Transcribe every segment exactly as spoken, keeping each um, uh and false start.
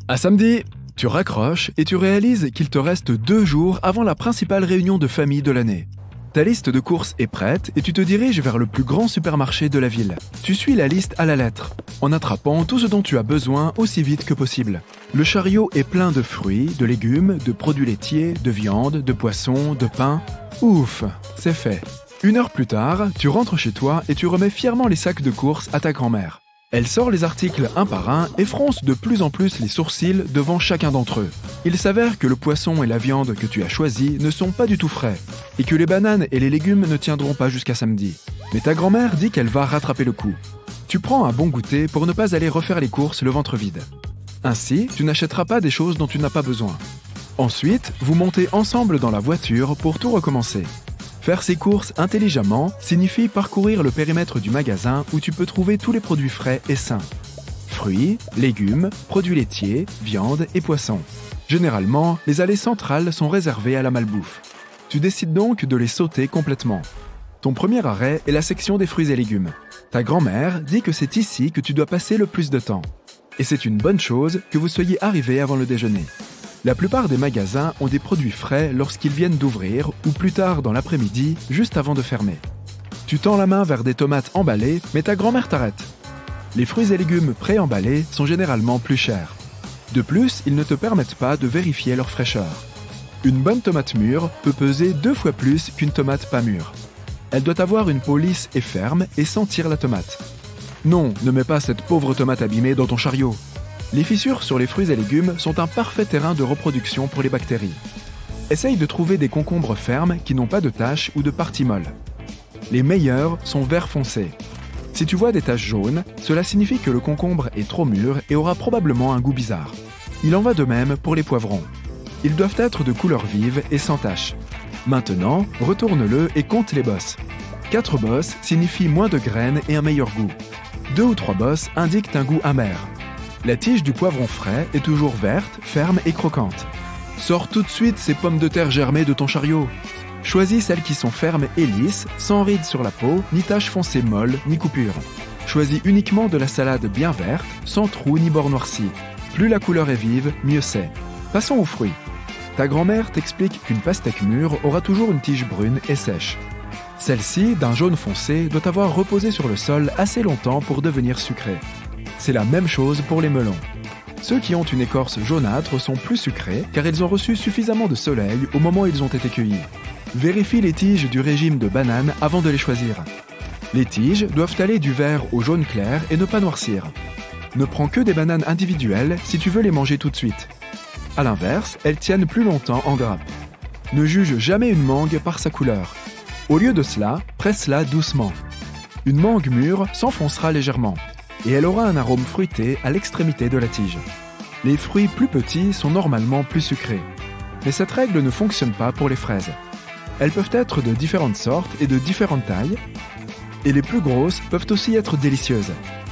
À samedi! Tu raccroches et tu réalises qu'il te reste deux jours avant la principale réunion de famille de l'année. Ta liste de courses est prête et tu te diriges vers le plus grand supermarché de la ville. Tu suis la liste à la lettre, en attrapant tout ce dont tu as besoin aussi vite que possible. Le chariot est plein de fruits, de légumes, de produits laitiers, de viande, de poissons, de pain. Ouf, c'est fait. Une heure plus tard, tu rentres chez toi et tu remets fièrement les sacs de courses à ta grand-mère. Elle sort les articles un par un et fronce de plus en plus les sourcils devant chacun d'entre eux. Il s'avère que le poisson et la viande que tu as choisis ne sont pas du tout frais, et que les bananes et les légumes ne tiendront pas jusqu'à samedi. Mais ta grand-mère dit qu'elle va rattraper le coup. Tu prends un bon goûter pour ne pas aller refaire les courses le ventre vide. Ainsi, tu n'achèteras pas des choses dont tu n'as pas besoin. Ensuite, vous montez ensemble dans la voiture pour tout recommencer. Faire ses courses intelligemment signifie parcourir le périmètre du magasin où tu peux trouver tous les produits frais et sains. Fruits, légumes, produits laitiers, viande et poissons. Généralement, les allées centrales sont réservées à la malbouffe. Tu décides donc de les sauter complètement. Ton premier arrêt est la section des fruits et légumes. Ta grand-mère dit que c'est ici que tu dois passer le plus de temps. Et c'est une bonne chose que vous soyez arrivé avant le déjeuner. La plupart des magasins ont des produits frais lorsqu'ils viennent d'ouvrir ou plus tard dans l'après-midi, juste avant de fermer. Tu tends la main vers des tomates emballées, mais ta grand-mère t'arrête. Les fruits et légumes pré-emballés sont généralement plus chers. De plus, ils ne te permettent pas de vérifier leur fraîcheur. Une bonne tomate mûre peut peser deux fois plus qu'une tomate pas mûre. Elle doit avoir une peau lisse et ferme et sentir la tomate. Non, ne mets pas cette pauvre tomate abîmée dans ton chariot. Les fissures sur les fruits et légumes sont un parfait terrain de reproduction pour les bactéries. Essaye de trouver des concombres fermes qui n'ont pas de taches ou de parties molles. Les meilleurs sont vert foncé. Si tu vois des taches jaunes, cela signifie que le concombre est trop mûr et aura probablement un goût bizarre. Il en va de même pour les poivrons. Ils doivent être de couleur vive et sans taches. Maintenant, retourne-le et compte les bosses. Quatre bosses signifient moins de graines et un meilleur goût. Deux ou trois bosses indiquent un goût amer. La tige du poivron frais est toujours verte, ferme et croquante. Sors tout de suite ces pommes de terre germées de ton chariot. Choisis celles qui sont fermes et lisses, sans rides sur la peau, ni taches foncées molles, ni coupures. Choisis uniquement de la salade bien verte, sans trous ni bords noircis. Plus la couleur est vive, mieux c'est. Passons aux fruits. Ta grand-mère t'explique qu'une pastèque mûre aura toujours une tige brune et sèche. Celle-ci, d'un jaune foncé, doit avoir reposé sur le sol assez longtemps pour devenir sucrée. C'est la même chose pour les melons. Ceux qui ont une écorce jaunâtre sont plus sucrés car ils ont reçu suffisamment de soleil au moment où ils ont été cueillis. Vérifie les tiges du régime de bananes avant de les choisir. Les tiges doivent aller du vert au jaune clair et ne pas noircir. Ne prends que des bananes individuelles si tu veux les manger tout de suite. A l'inverse, elles tiennent plus longtemps en grappe. Ne juge jamais une mangue par sa couleur. Au lieu de cela, presse-la doucement. Une mangue mûre s'enfoncera légèrement et elle aura un arôme fruité à l'extrémité de la tige. Les fruits plus petits sont normalement plus sucrés. Mais cette règle ne fonctionne pas pour les fraises. Elles peuvent être de différentes sortes et de différentes tailles, et les plus grosses peuvent aussi être délicieuses.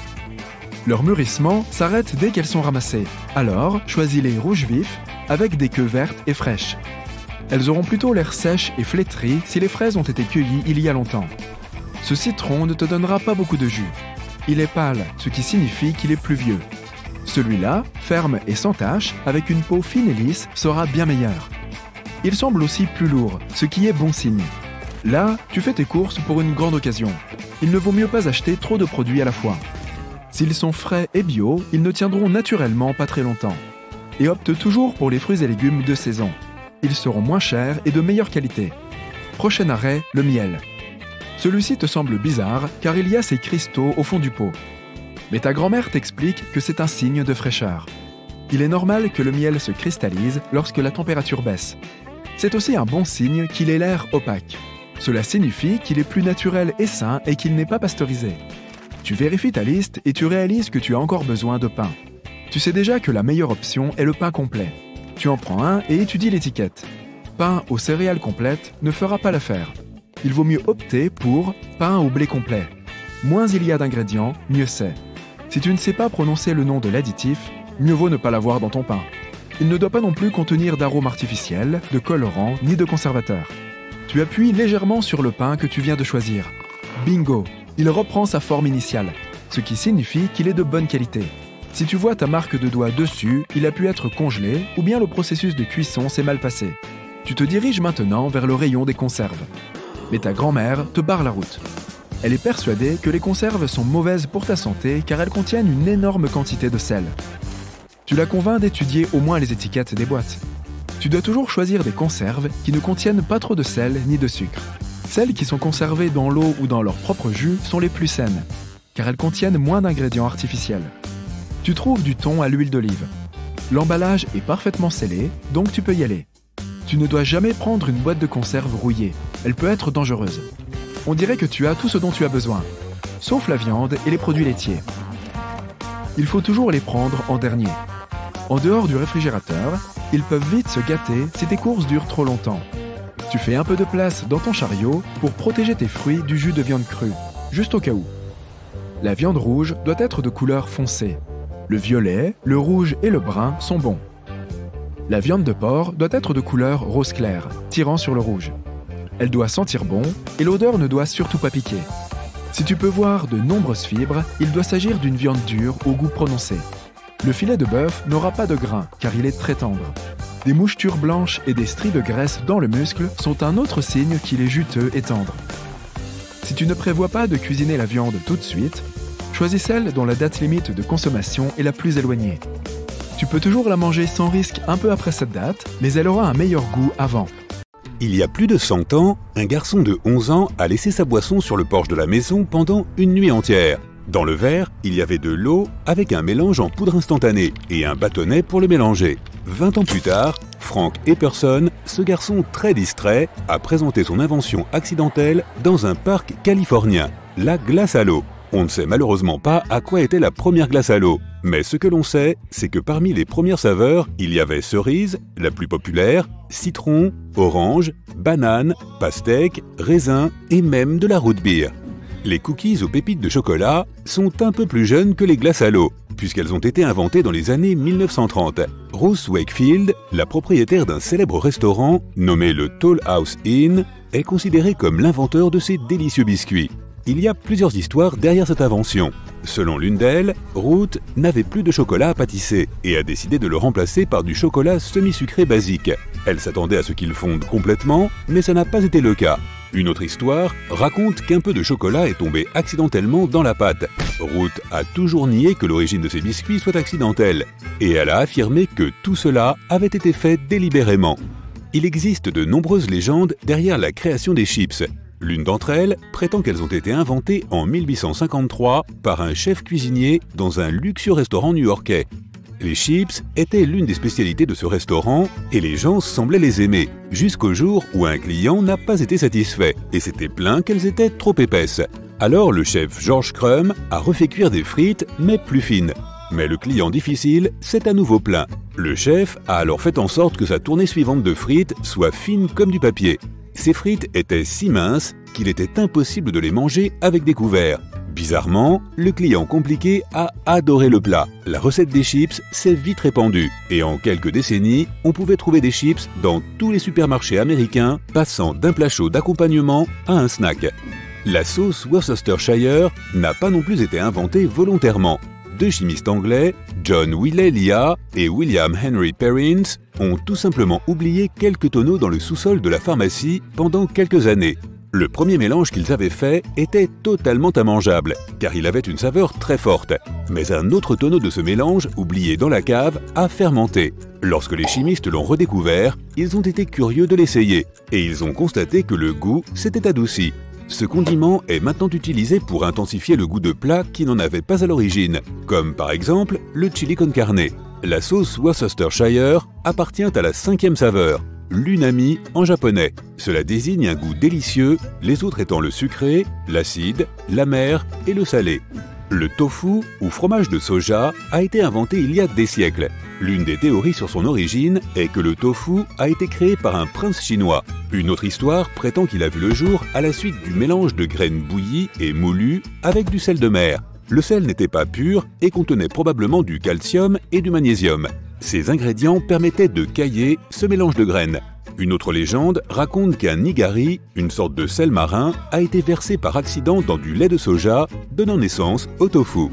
Leur mûrissement s'arrête dès qu'elles sont ramassées, alors choisis les rouges vifs avec des queues vertes et fraîches. Elles auront plutôt l'air sèches et flétries si les fraises ont été cueillies il y a longtemps. Ce citron ne te donnera pas beaucoup de jus. Il est pâle, ce qui signifie qu'il est plus vieux. Celui-là, ferme et sans tache, avec une peau fine et lisse, sera bien meilleur. Il semble aussi plus lourd, ce qui est bon signe. Là, tu fais tes courses pour une grande occasion. Il ne vaut mieux pas acheter trop de produits à la fois. S'ils sont frais et bio, ils ne tiendront naturellement pas très longtemps. Et opte toujours pour les fruits et légumes de saison. Ils seront moins chers et de meilleure qualité. Prochain arrêt, le miel. Celui-ci te semble bizarre car il y a ces cristaux au fond du pot. Mais ta grand-mère t'explique que c'est un signe de fraîcheur. Il est normal que le miel se cristallise lorsque la température baisse. C'est aussi un bon signe qu'il ait l'air opaque. Cela signifie qu'il est plus naturel et sain et qu'il n'est pas pasteurisé. Tu vérifies ta liste et tu réalises que tu as encore besoin de pain. Tu sais déjà que la meilleure option est le pain complet. Tu en prends un et étudies l'étiquette. Pain aux céréales complètes ne fera pas l'affaire. Il vaut mieux opter pour pain au blé complet. Moins il y a d'ingrédients, mieux c'est. Si tu ne sais pas prononcer le nom de l'additif, mieux vaut ne pas l'avoir dans ton pain. Il ne doit pas non plus contenir d'arômes artificiels, de colorants ni de conservateurs. Tu appuies légèrement sur le pain que tu viens de choisir. Bingo! Il reprend sa forme initiale, ce qui signifie qu'il est de bonne qualité. Si tu vois ta marque de doigt dessus, il a pu être congelé ou bien le processus de cuisson s'est mal passé. Tu te diriges maintenant vers le rayon des conserves. Mais ta grand-mère te barre la route. Elle est persuadée que les conserves sont mauvaises pour ta santé car elles contiennent une énorme quantité de sel. Tu la convaincs d'étudier au moins les étiquettes des boîtes. Tu dois toujours choisir des conserves qui ne contiennent pas trop de sel ni de sucre. Celles qui sont conservées dans l'eau ou dans leur propre jus sont les plus saines, car elles contiennent moins d'ingrédients artificiels. Tu trouves du thon à l'huile d'olive. L'emballage est parfaitement scellé, donc tu peux y aller. Tu ne dois jamais prendre une boîte de conserve rouillée, elle peut être dangereuse. On dirait que tu as tout ce dont tu as besoin, sauf la viande et les produits laitiers. Il faut toujours les prendre en dernier. En dehors du réfrigérateur, ils peuvent vite se gâter si tes courses durent trop longtemps. Tu fais un peu de place dans ton chariot pour protéger tes fruits du jus de viande crue, juste au cas où. La viande rouge doit être de couleur foncée. Le violet, le rouge et le brun sont bons. La viande de porc doit être de couleur rose clair, tirant sur le rouge. Elle doit sentir bon et l'odeur ne doit surtout pas piquer. Si tu peux voir de nombreuses fibres, il doit s'agir d'une viande dure au goût prononcé. Le filet de bœuf n'aura pas de grain car il est très tendre. Des mouchetures blanches et des stries de graisse dans le muscle sont un autre signe qu'il est juteux et tendre. Si tu ne prévois pas de cuisiner la viande tout de suite, choisis celle dont la date limite de consommation est la plus éloignée. Tu peux toujours la manger sans risque un peu après cette date, mais elle aura un meilleur goût avant. Il y a plus de cent ans, un garçon de onze ans a laissé sa boisson sur le porche de la maison pendant une nuit entière. Dans le verre, il y avait de l'eau avec un mélange en poudre instantanée et un bâtonnet pour le mélanger. vingt ans plus tard, Frank Epperson, ce garçon très distrait, a présenté son invention accidentelle dans un parc californien, la glace à l'eau. On ne sait malheureusement pas à quoi était la première glace à l'eau, mais ce que l'on sait, c'est que parmi les premières saveurs, il y avait cerise, la plus populaire, citron, orange, banane, pastèque, raisin et même de la root beer. Les cookies aux pépites de chocolat sont un peu plus jeunes que les glaces à l'eau, puisqu'elles ont été inventées dans les années mille neuf cent trente. Ruth Wakefield, la propriétaire d'un célèbre restaurant nommé le Toll House Inn, est considérée comme l'inventeur de ces délicieux biscuits. Il y a plusieurs histoires derrière cette invention. Selon l'une d'elles, Ruth n'avait plus de chocolat à pâtisser et a décidé de le remplacer par du chocolat semi-sucré basique. Elle s'attendait à ce qu'il fonde complètement, mais ça n'a pas été le cas. Une autre histoire raconte qu'un peu de chocolat est tombé accidentellement dans la pâte. Ruth a toujours nié que l'origine de ses biscuits soit accidentelle, et elle a affirmé que tout cela avait été fait délibérément. Il existe de nombreuses légendes derrière la création des chips. L'une d'entre elles prétend qu'elles ont été inventées en mille huit cent cinquante-trois par un chef cuisinier dans un luxueux restaurant new-yorkais. Les chips étaient l'une des spécialités de ce restaurant et les gens semblaient les aimer, jusqu'au jour où un client n'a pas été satisfait et s'était plaint qu'elles étaient trop épaisses. Alors le chef George Crumb a refait cuire des frites, mais plus fines. Mais le client difficile s'est à nouveau plaint. Le chef a alors fait en sorte que sa tournée suivante de frites soit fine comme du papier. Ces frites étaient si minces qu'il était impossible de les manger avec des couverts. Bizarrement, le client compliqué a adoré le plat. La recette des chips s'est vite répandue et en quelques décennies, on pouvait trouver des chips dans tous les supermarchés américains, passant d'un plat chaud d'accompagnement à un snack. La sauce Worcestershire n'a pas non plus été inventée volontairement. Deux chimistes anglais, John Wiley Lea et William Henry Perrins, ont tout simplement oublié quelques tonneaux dans le sous-sol de la pharmacie pendant quelques années. Le premier mélange qu'ils avaient fait était totalement immangeable, car il avait une saveur très forte. Mais un autre tonneau de ce mélange, oublié dans la cave, a fermenté. Lorsque les chimistes l'ont redécouvert, ils ont été curieux de l'essayer, et ils ont constaté que le goût s'était adouci. Ce condiment est maintenant utilisé pour intensifier le goût de plats qui n'en avaient pas à l'origine, comme par exemple le chili con carne. La sauce Worcestershire appartient à la cinquième saveur, l'unami en japonais. Cela désigne un goût délicieux, les autres étant le sucré, l'acide, l'amer et le salé. Le tofu, ou fromage de soja, a été inventé il y a des siècles. L'une des théories sur son origine est que le tofu a été créé par un prince chinois. Une autre histoire prétend qu'il a vu le jour à la suite du mélange de graines bouillies et moulues avec du sel de mer. Le sel n'était pas pur et contenait probablement du calcium et du magnésium. Ces ingrédients permettaient de cailler ce mélange de graines. Une autre légende raconte qu'un nigari, une sorte de sel marin, a été versé par accident dans du lait de soja, donnant naissance au tofu.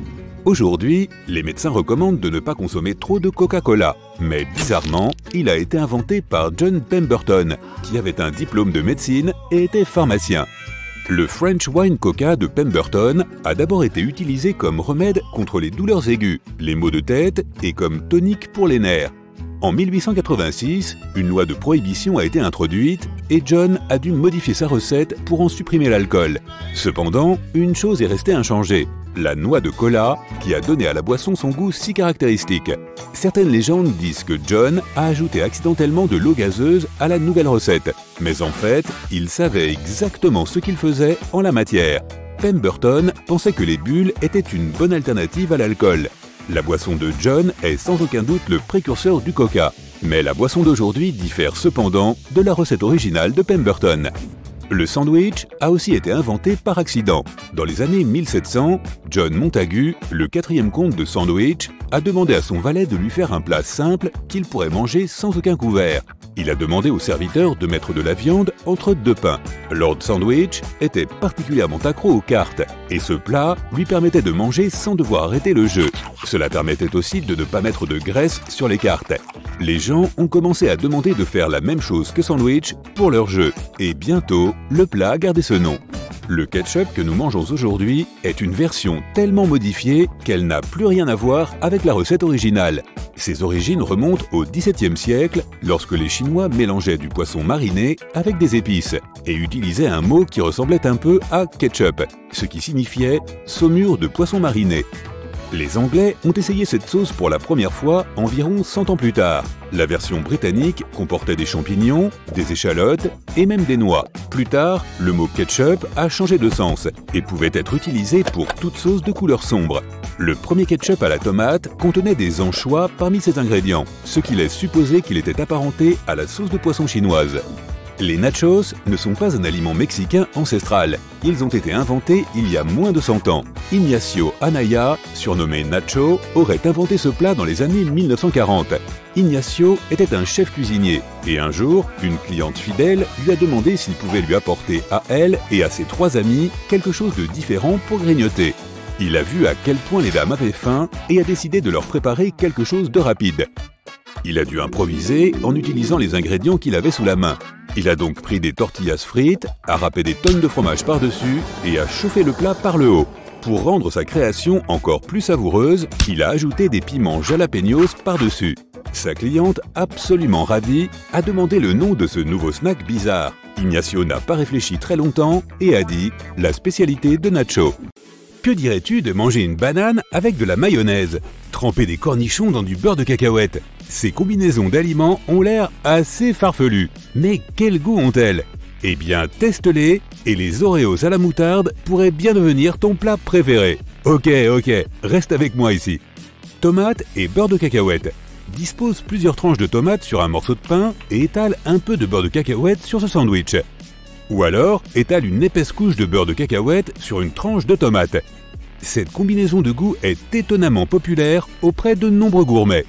Aujourd'hui, les médecins recommandent de ne pas consommer trop de Coca-Cola, mais bizarrement, il a été inventé par John Pemberton, qui avait un diplôme de médecine et était pharmacien. Le French Wine Coca de Pemberton a d'abord été utilisé comme remède contre les douleurs aiguës, les maux de tête et comme tonique pour les nerfs. En mille huit cent quatre-vingt-six, une loi de prohibition a été introduite et John a dû modifier sa recette pour en supprimer l'alcool. Cependant, une chose est restée inchangée, la noix de cola qui a donné à la boisson son goût si caractéristique. Certaines légendes disent que John a ajouté accidentellement de l'eau gazeuse à la nouvelle recette, mais en fait, il savait exactement ce qu'il faisait en la matière. Pemberton pensait que les bulles étaient une bonne alternative à l'alcool. La boisson de John est sans aucun doute le précurseur du coca, mais la boisson d'aujourd'hui diffère cependant de la recette originale de Pemberton. Le sandwich a aussi été inventé par accident. Dans les années mille sept cents, John Montagu, le quatrième comte de Sandwich, a demandé à son valet de lui faire un plat simple qu'il pourrait manger sans aucun couvert. Il a demandé au serviteur de mettre de la viande entre deux pains. Lord Sandwich était particulièrement accro aux cartes, et ce plat lui permettait de manger sans devoir arrêter le jeu. Cela permettait aussi de ne pas mettre de graisse sur les cartes. Les gens ont commencé à demander de faire la même chose que Sandwich pour leur jeu, et bientôt, le plat a gardé ce nom. Le ketchup que nous mangeons aujourd'hui est une version tellement modifiée qu'elle n'a plus rien à voir avec la recette originale. Ses origines remontent au dix-septième siècle, lorsque les Chinois mélangeaient du poisson mariné avec des épices et utilisaient un mot qui ressemblait un peu à ketchup, ce qui signifiait « saumure de poisson mariné ». Les Anglais ont essayé cette sauce pour la première fois environ cent ans plus tard. La version britannique comportait des champignons, des échalotes et même des noix. Plus tard, le mot ketchup a changé de sens et pouvait être utilisé pour toute sauce de couleur sombre. Le premier ketchup à la tomate contenait des anchois parmi ses ingrédients, ce qui laisse supposer qu'il était apparenté à la sauce de poisson chinoise. Les nachos ne sont pas un aliment mexicain ancestral. Ils ont été inventés il y a moins de cent ans. Ignacio Anaya, surnommé Nacho, aurait inventé ce plat dans les années mille neuf cent quarante. Ignacio était un chef cuisinier et un jour, une cliente fidèle lui a demandé s'il pouvait lui apporter à elle et à ses trois amis quelque chose de différent pour grignoter. Il a vu à quel point les dames avaient faim et a décidé de leur préparer quelque chose de rapide. Il a dû improviser en utilisant les ingrédients qu'il avait sous la main. Il a donc pris des tortillas frites, a râpé des tonnes de fromage par-dessus et a chauffé le plat par le haut. Pour rendre sa création encore plus savoureuse, il a ajouté des piments jalapeños par-dessus. Sa cliente, absolument ravie, a demandé le nom de ce nouveau snack bizarre. Ignacio n'a pas réfléchi très longtemps et a dit « la spécialité de Nacho ». Que dirais-tu de manger une banane avec de la mayonnaise? Tremper des cornichons dans du beurre de cacahuète? Ces combinaisons d'aliments ont l'air assez farfelues. Mais quel goût ont-elles? Eh bien, teste-les et les Oreos à la moutarde pourraient bien devenir ton plat préféré. Ok, ok, reste avec moi ici. Tomates et beurre de cacahuète. Dispose plusieurs tranches de tomates sur un morceau de pain et étale un peu de beurre de cacahuète sur ce sandwich. Ou alors, étale une épaisse couche de beurre de cacahuète sur une tranche de tomate. Cette combinaison de goût est étonnamment populaire auprès de nombreux gourmets.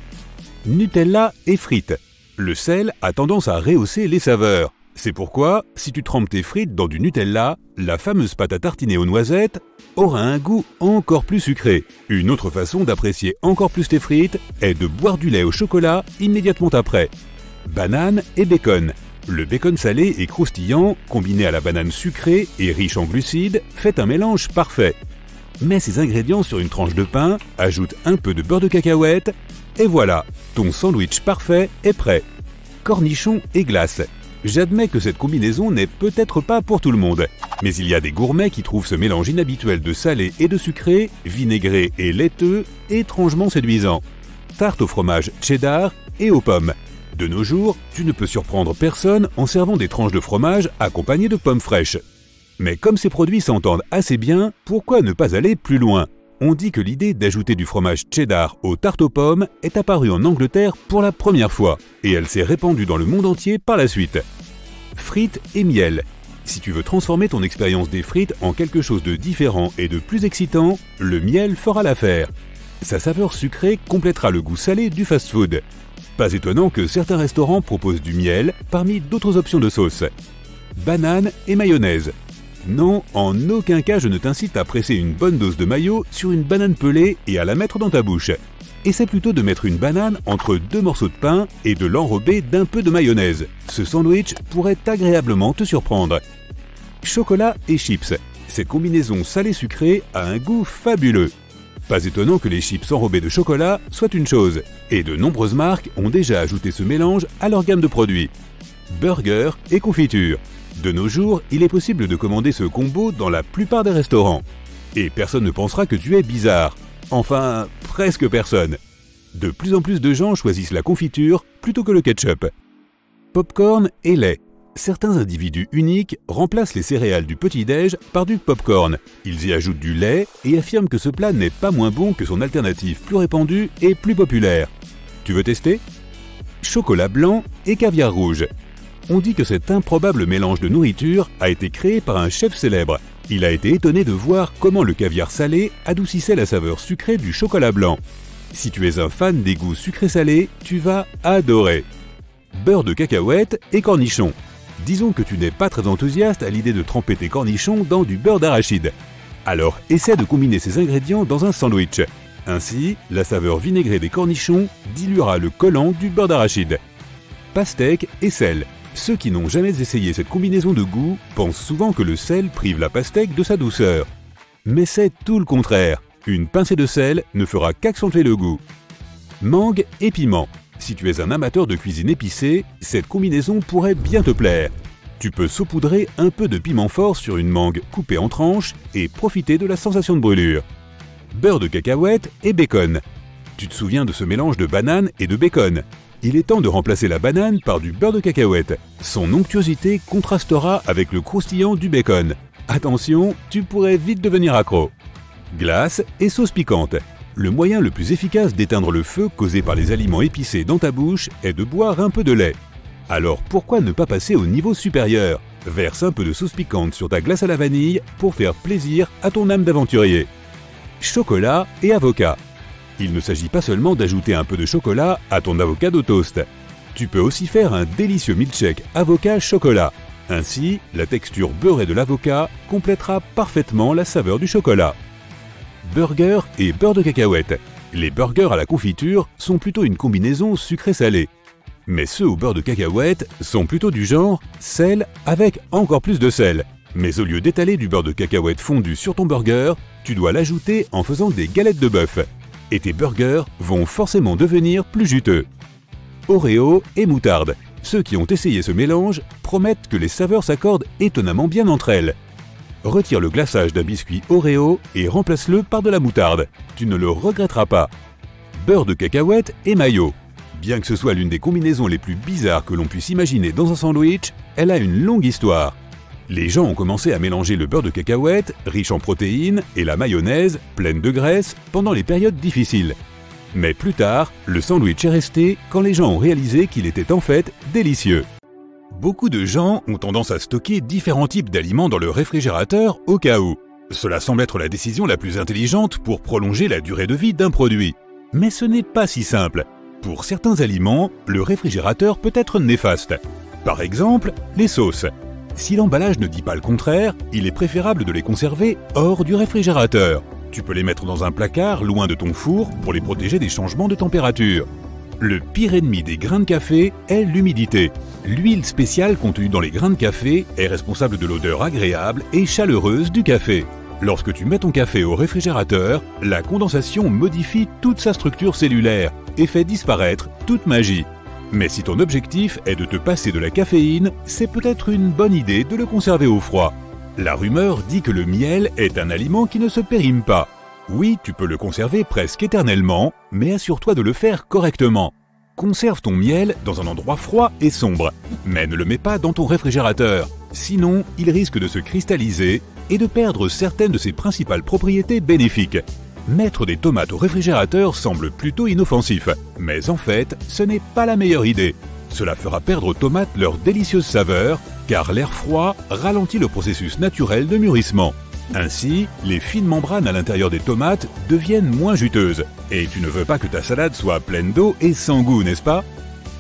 Nutella et frites. Le sel a tendance à rehausser les saveurs. C'est pourquoi, si tu trempes tes frites dans du Nutella, la fameuse pâte à tartiner aux noisettes aura un goût encore plus sucré. Une autre façon d'apprécier encore plus tes frites est de boire du lait au chocolat immédiatement après. Banane et bacon. Le bacon salé et croustillant, combiné à la banane sucrée et riche en glucides, fait un mélange parfait. Mets ces ingrédients sur une tranche de pain, ajoute un peu de beurre de cacahuète, et voilà, ton sandwich parfait est prêt. Cornichons et glace. J'admets que cette combinaison n'est peut-être pas pour tout le monde, mais il y a des gourmets qui trouvent ce mélange inhabituel de salé et de sucré, vinaigré et laiteux, étrangement séduisant. Tarte au fromage cheddar et aux pommes. De nos jours, tu ne peux surprendre personne en servant des tranches de fromage accompagnées de pommes fraîches. Mais comme ces produits s'entendent assez bien, pourquoi ne pas aller plus loin? On dit que l'idée d'ajouter du fromage cheddar aux tartes aux pommes est apparue en Angleterre pour la première fois, et elle s'est répandue dans le monde entier par la suite. Frites et miel. Si tu veux transformer ton expérience des frites en quelque chose de différent et de plus excitant, le miel fera l'affaire. Sa saveur sucrée complétera le goût salé du fast-food. Pas étonnant que certains restaurants proposent du miel parmi d'autres options de sauce. Banane et mayonnaise. Non, en aucun cas je ne t'incite à presser une bonne dose de mayo sur une banane pelée et à la mettre dans ta bouche. Essaie plutôt de mettre une banane entre deux morceaux de pain et de l'enrober d'un peu de mayonnaise. Ce sandwich pourrait agréablement te surprendre. Chocolat et chips. Cette combinaison salé-sucré a un goût fabuleux. Pas étonnant que les chips enrobés de chocolat soient une chose, et de nombreuses marques ont déjà ajouté ce mélange à leur gamme de produits. Burger et confiture. De nos jours, il est possible de commander ce combo dans la plupart des restaurants. Et personne ne pensera que tu es bizarre. Enfin, presque personne. De plus en plus de gens choisissent la confiture plutôt que le ketchup. Popcorn et lait. Certains individus uniques remplacent les céréales du petit-déj par du popcorn. Ils y ajoutent du lait et affirment que ce plat n'est pas moins bon que son alternative plus répandue et plus populaire. Tu veux tester? Chocolat blanc et caviar rouge. On dit que cet improbable mélange de nourriture a été créé par un chef célèbre. Il a été étonné de voir comment le caviar salé adoucissait la saveur sucrée du chocolat blanc. Si tu es un fan des goûts sucrés-salés, tu vas adorer. Beurre de cacahuète et cornichons. Disons que tu n'es pas très enthousiaste à l'idée de tremper tes cornichons dans du beurre d'arachide. Alors essaie de combiner ces ingrédients dans un sandwich. Ainsi, la saveur vinaigrée des cornichons diluera le collant du beurre d'arachide. Pastèque et sel. Ceux qui n'ont jamais essayé cette combinaison de goûts pensent souvent que le sel prive la pastèque de sa douceur. Mais c'est tout le contraire. Une pincée de sel ne fera qu'accentuer le goût. Mangue et piment. Si tu es un amateur de cuisine épicée, cette combinaison pourrait bien te plaire. Tu peux saupoudrer un peu de piment fort sur une mangue coupée en tranches et profiter de la sensation de brûlure. Beurre de cacahuète et bacon. Tu te souviens de ce mélange de banane et de bacon? Il est temps de remplacer la banane par du beurre de cacahuète. Son onctuosité contrastera avec le croustillant du bacon. Attention, tu pourrais vite devenir accro. Glace et sauce piquante. Le moyen le plus efficace d'éteindre le feu causé par les aliments épicés dans ta bouche est de boire un peu de lait. Alors pourquoi ne pas passer au niveau supérieur? Verse un peu de sauce piquante sur ta glace à la vanille pour faire plaisir à ton âme d'aventurier. Chocolat et avocat. Il ne s'agit pas seulement d'ajouter un peu de chocolat à ton avocado toast. Tu peux aussi faire un délicieux milkshake avocat-chocolat. Ainsi, la texture beurrée de l'avocat complétera parfaitement la saveur du chocolat. Burger et beurre de cacahuète. Les burgers à la confiture sont plutôt une combinaison sucré-salé. Mais ceux au beurre de cacahuète sont plutôt du genre sel avec encore plus de sel. Mais au lieu d'étaler du beurre de cacahuète fondu sur ton burger, tu dois l'ajouter en faisant des galettes de bœuf. Et tes burgers vont forcément devenir plus juteux. Oreo et moutarde. Ceux qui ont essayé ce mélange promettent que les saveurs s'accordent étonnamment bien entre elles. Retire le glaçage d'un biscuit Oreo et remplace-le par de la moutarde. Tu ne le regretteras pas. Beurre de cacahuète et mayo. Bien que ce soit l'une des combinaisons les plus bizarres que l'on puisse imaginer dans un sandwich, elle a une longue histoire. Les gens ont commencé à mélanger le beurre de cacahuète, riche en protéines, et la mayonnaise, pleine de graisse, pendant les périodes difficiles. Mais plus tard, le sandwich est resté quand les gens ont réalisé qu'il était en fait délicieux. Beaucoup de gens ont tendance à stocker différents types d'aliments dans leur réfrigérateur au cas où. Cela semble être la décision la plus intelligente pour prolonger la durée de vie d'un produit. Mais ce n'est pas si simple. Pour certains aliments, le réfrigérateur peut être néfaste. Par exemple, les sauces. Si l'emballage ne dit pas le contraire, il est préférable de les conserver hors du réfrigérateur. Tu peux les mettre dans un placard loin de ton four pour les protéger des changements de température. Le pire ennemi des grains de café est l'humidité. L'huile spéciale contenue dans les grains de café est responsable de l'odeur agréable et chaleureuse du café. Lorsque tu mets ton café au réfrigérateur, la condensation modifie toute sa structure cellulaire et fait disparaître toute magie. Mais si ton objectif est de te passer de la caféine, c'est peut-être une bonne idée de le conserver au froid. La rumeur dit que le miel est un aliment qui ne se périme pas. Oui, tu peux le conserver presque éternellement, mais assure-toi de le faire correctement. Conserve ton miel dans un endroit froid et sombre, mais ne le mets pas dans ton réfrigérateur. Sinon, il risque de se cristalliser et de perdre certaines de ses principales propriétés bénéfiques. Mettre des tomates au réfrigérateur semble plutôt inoffensif, mais en fait, ce n'est pas la meilleure idée. Cela fera perdre aux tomates leur délicieuse saveur, car l'air froid ralentit le processus naturel de mûrissement. Ainsi, les fines membranes à l'intérieur des tomates deviennent moins juteuses. Et tu ne veux pas que ta salade soit pleine d'eau et sans goût, n'est-ce pas?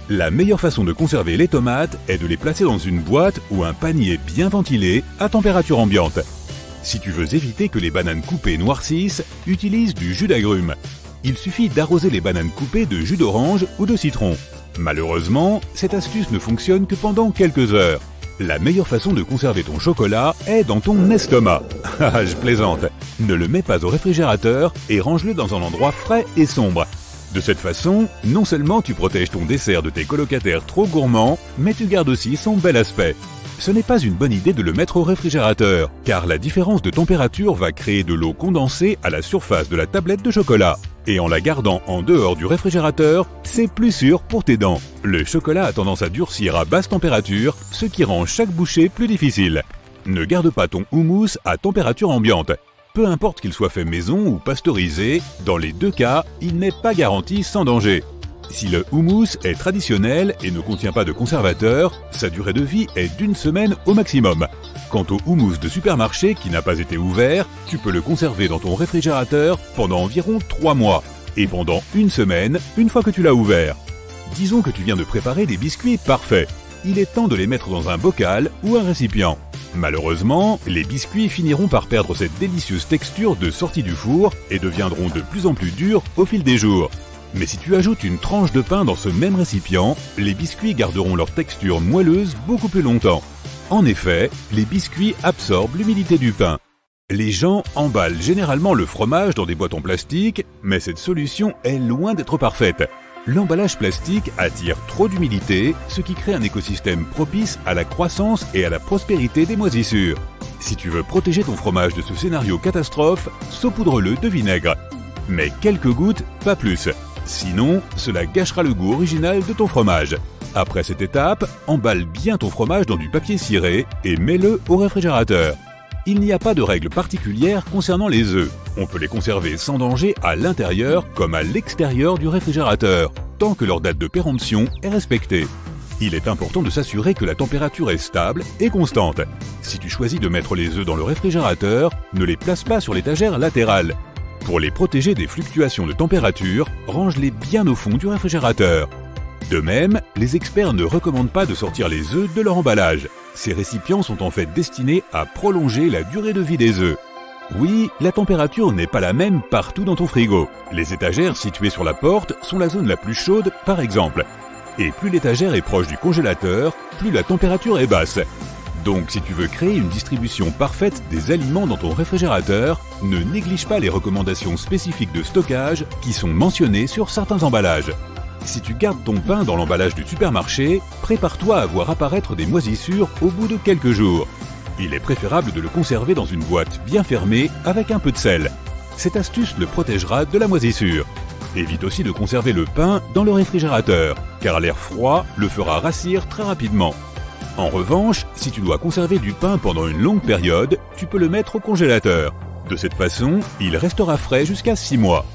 La meilleure façon de conserver les tomates est de les placer dans une boîte ou un panier bien ventilé à température ambiante. Si tu veux éviter que les bananes coupées noircissent, utilise du jus d'agrumes. Il suffit d'arroser les bananes coupées de jus d'orange ou de citron. Malheureusement, cette astuce ne fonctionne que pendant quelques heures. La meilleure façon de conserver ton chocolat est dans ton estomac. Haha, je plaisante. Ne le mets pas au réfrigérateur et range-le dans un endroit frais et sombre. De cette façon, non seulement tu protèges ton dessert de tes colocataires trop gourmands, mais tu gardes aussi son bel aspect. Ce n'est pas une bonne idée de le mettre au réfrigérateur, car la différence de température va créer de l'eau condensée à la surface de la tablette de chocolat. Et en la gardant en dehors du réfrigérateur, c'est plus sûr pour tes dents. Le chocolat a tendance à durcir à basse température, ce qui rend chaque bouchée plus difficile. Ne garde pas ton houmous à température ambiante. Peu importe qu'il soit fait maison ou pasteurisé, dans les deux cas, il n'est pas garanti sans danger. Si le houmous est traditionnel et ne contient pas de conservateur, sa durée de vie est d'une semaine au maximum. Quant au houmous de supermarché qui n'a pas été ouvert, tu peux le conserver dans ton réfrigérateur pendant environ trois mois et pendant une semaine une fois que tu l'as ouvert. Disons que tu viens de préparer des biscuits parfaits. Il est temps de les mettre dans un bocal ou un récipient. Malheureusement, les biscuits finiront par perdre cette délicieuse texture de sortie du four et deviendront de plus en plus durs au fil des jours. Mais si tu ajoutes une tranche de pain dans ce même récipient, les biscuits garderont leur texture moelleuse beaucoup plus longtemps. En effet, les biscuits absorbent l'humidité du pain. Les gens emballent généralement le fromage dans des boîtes en plastique, mais cette solution est loin d'être parfaite. L'emballage plastique attire trop d'humidité, ce qui crée un écosystème propice à la croissance et à la prospérité des moisissures. Si tu veux protéger ton fromage de ce scénario catastrophe, saupoudre-le de vinaigre. Mais quelques gouttes, pas plus. Sinon, cela gâchera le goût original de ton fromage. Après cette étape, emballe bien ton fromage dans du papier ciré et mets-le au réfrigérateur. Il n'y a pas de règle particulière concernant les œufs. On peut les conserver sans danger à l'intérieur comme à l'extérieur du réfrigérateur, tant que leur date de péremption est respectée. Il est important de s'assurer que la température est stable et constante. Si tu choisis de mettre les œufs dans le réfrigérateur, ne les place pas sur l'étagère latérale. Pour les protéger des fluctuations de température, range-les bien au fond du réfrigérateur. De même, les experts ne recommandent pas de sortir les œufs de leur emballage. Ces récipients sont en fait destinés à prolonger la durée de vie des œufs. Oui, la température n'est pas la même partout dans ton frigo. Les étagères situées sur la porte sont la zone la plus chaude, par exemple. Et plus l'étagère est proche du congélateur, plus la température est basse. Donc si tu veux créer une distribution parfaite des aliments dans ton réfrigérateur, ne néglige pas les recommandations spécifiques de stockage qui sont mentionnées sur certains emballages. Si tu gardes ton pain dans l'emballage du supermarché, prépare-toi à voir apparaître des moisissures au bout de quelques jours. Il est préférable de le conserver dans une boîte bien fermée avec un peu de sel. Cette astuce le protégera de la moisissure. Évite aussi de conserver le pain dans le réfrigérateur, car l'air froid le fera rassir très rapidement. En revanche, si tu dois conserver du pain pendant une longue période, tu peux le mettre au congélateur. De cette façon, il restera frais jusqu'à six mois.